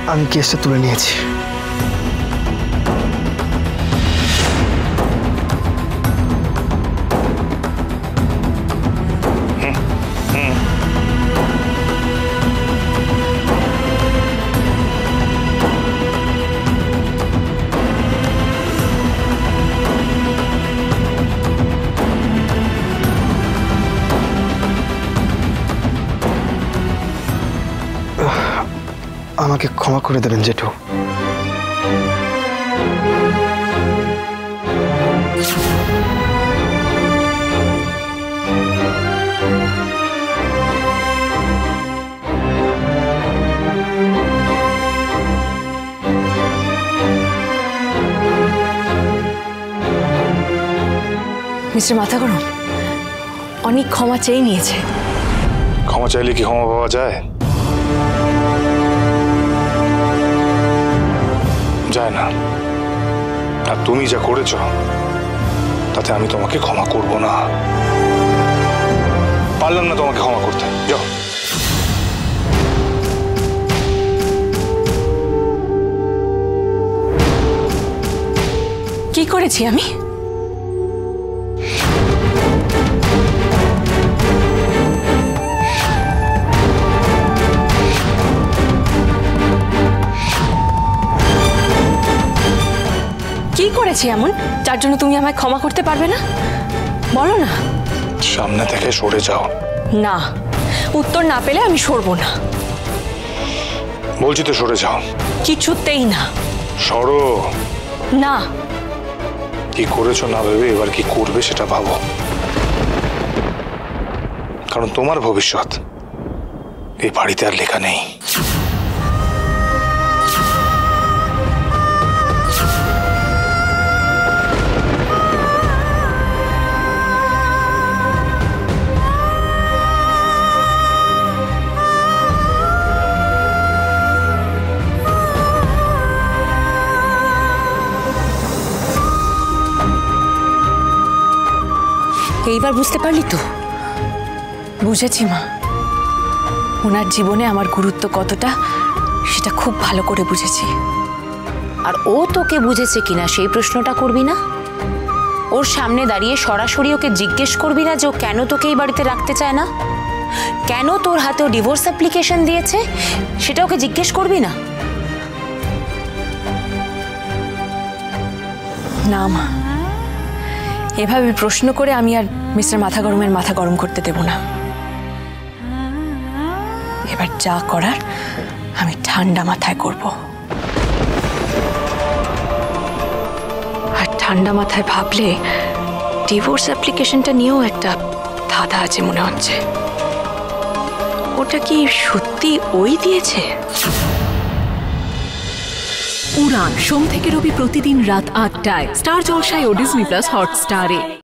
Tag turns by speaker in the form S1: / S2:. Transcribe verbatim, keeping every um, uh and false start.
S1: আমি কেসটা তুলে নিয়েছি। আমাকে ক্ষমা করে দেবেন জেঠু।
S2: মিস্টার মাথা গরম অনেক ক্ষমা চেয়ে নিয়েছে।
S3: ক্ষমা চাইলে কি ক্ষমা পাওয়া যায়? যায় না। আর তুমি যা করেছ তাতে আমি তোমাকে ক্ষমা করব না। পারলাম না তোমাকে ক্ষমা করতে। যাও।
S2: কি করেছি আমি? কি করেছি এমন যার জন্য তুমি আমায় ক্ষমা করতে পারবে না? বলো না।
S3: সামনে থেকে সরে যাও।
S2: না, উত্তর না পেলে আমি সরবো না।
S3: বলছি তো সরে যাও।
S2: কিছুতেই না।
S3: সরো।
S2: না।
S3: কি করেছো না ভেবে এবার কি করবে সেটা ভাবো, কারণ তোমার ভবিষ্যৎ এই বাড়িতে আর লেখা নেই।
S2: এইবার বুঝতে পারলি তো? বুঝেছি মা, ওনার জীবনে আমার গুরুত্ব কতটা সেটা খুব ভালো করে বুঝেছি।
S4: আর ও তোকে বুঝেছে কিনা সেই প্রশ্নটা করবি না? ওর সামনে দাঁড়িয়ে সরাসরি ওকে জিজ্ঞেস করবি না যে ও কেন তোকে এই বাড়িতে রাখতে চায় না, কেন তোর হাতে ও ডিভোর্স অ্যাপ্লিকেশন দিয়েছে সেটা ওকে জিজ্ঞেস করবি না?
S2: না মা, এভাবে প্রশ্ন করে আমি আর মিস্টার মাথা গরমের মাথা গরম করতে দেব না। এবার যা করার আমি ঠান্ডা মাথায় করব। আর ঠান্ডা মাথায় ভাবলে ডিভোর্স অ্যাপ্লিকেশনটা নিয়েও একটা ধাঁধা আছে মনে হচ্ছে। ওটা কি সত্যি ওই দিয়েছে?
S5: উড়ান সোম থেকে রবি প্রতিদিন রাত আটটায় স্টার জলসায় ও ডিজনি প্লাস হটস্টারে।